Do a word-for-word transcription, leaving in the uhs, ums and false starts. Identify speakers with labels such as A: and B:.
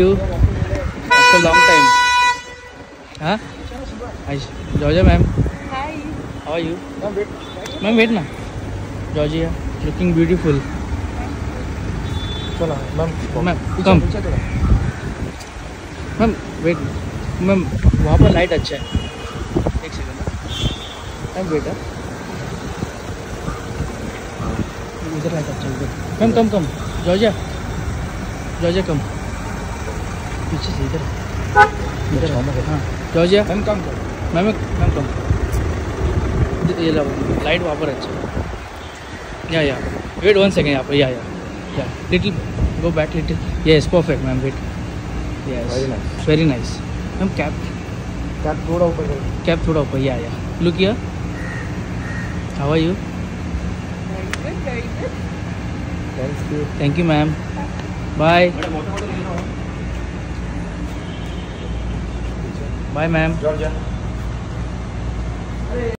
A: you after long time. Huh? Hi, Georgia ma'am.
B: Hi.
A: How are you? Ma'am, wait na. Georgia, looking beautiful.
C: चलो ma'am
A: Ma'am, come. Ma'am, wait. Ma'am, वहाँ पर light अच्छा है. एक second. Ma'am, wait. इधर light अच्छा है. Ma'am, come, come. Georgia. Georgia, come. पीछे से इधर. इधर हाँ. Georgia.
C: मैम कम करो.
A: Ma'am ma'am come. ये लो लाइट वहाँ पर अच्छा है. या या वेट वन सेकेंड यहाँ पर. Yeah yeah yeah little go back little. Yes perfect ma'am. Wait. Yes
C: Very nice.
A: Very nice. Ma'am cap
C: cap थोड़ा ऊपर करो.
A: कैप थोड़ा ऊपर. Yeah yeah look here. How are you?
B: Very good, very good.
C: Thank you.
A: Thank you ma'am. Bye bye ma'am.
C: Georgia.